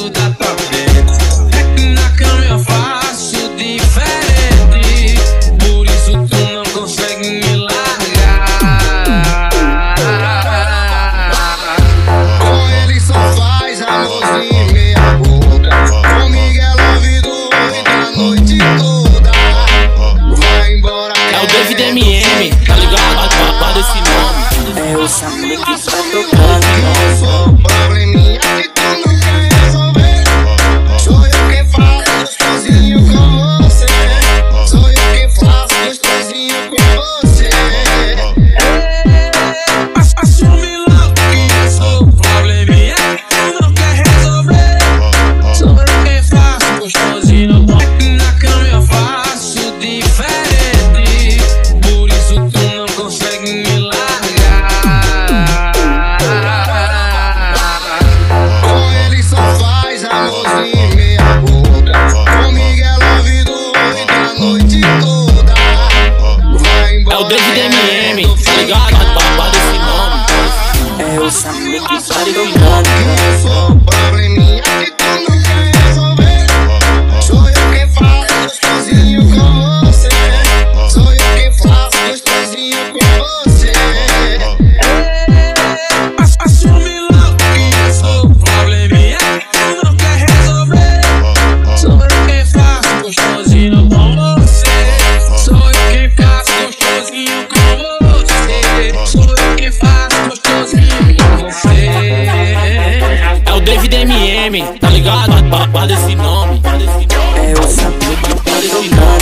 gosto da tua frente. É que na cama eu faço diferente, por isso tu não consegue me largar. Com ele só faz amorzinho e meia boca. Comigo ela vive a noite toda. Vai embora. É o David MM, tá ligado? Guarda esse nome. É o Samuel que tá tocando. Eu sou o probleminha que tu não quer resolver. Sou eu quem faço gostosinho com você. Sou eu quem faço gostosinho com você. Assume logo que eu sou o probleminha que tu não quer resolver. Sou eu quem faço gostosinho. É que na cama eu faço diferente, por isso tu não consegue me largar. Com ele só faz amorzinho e meia boca. Comigo ela vive a noite toda. Vai É embora. o David MM, tá ligado? Guarda esse nome. É o Samuel que tá tocando. Eu sou o probleminha que tu não quer resolver. Sou eu quem faço gostosinho com você. Sou eu quem faço gostosinho com você. Assume logo que eu sou o probleminha que tu não quer resolver. Sou eu quem faço gostosinho com você. Sou eu quem faço gostosinho com você. Sou eu quem faço gostosinho com você. É o David MM, tá ligado? Guarda esse nome. É o Samuel que tá tocando.